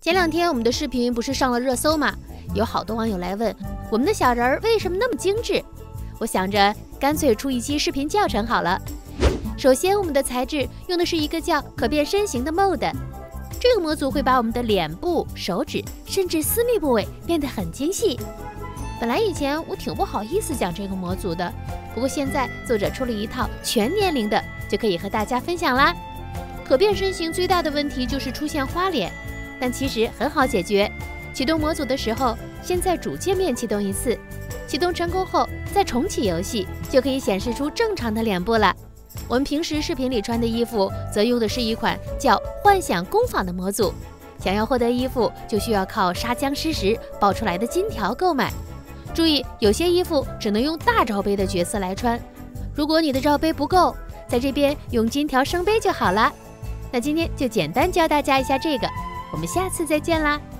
前2天我们的视频不是上了热搜吗？有好多网友来问我们的小人儿为什么那么精致。我想着干脆出一期视频教程好了。首先，我们的材质用的是一个叫可变身形的 MOD， 这个模组会把我们的脸部、手指甚至私密部位变得很精细。本来以前我挺不好意思讲这个模组的，不过现在作者出了一套全年龄的，就可以和大家分享啦。可变身形最大的问题就是出现花脸，但其实很好解决。启动模组的时候，先在主界面启动一次，启动成功后再重启游戏，就可以显示出正常的脸部了。我们平时视频里穿的衣服，则用的是一款叫幻想工坊的模组。想要获得衣服，就需要靠杀僵尸时爆出来的金条购买。注意，有些衣服只能用大罩杯的角色来穿，如果你的罩杯不够，在这边用金条升杯就好了。那今天就简单教大家一下这个，我们下次再见啦。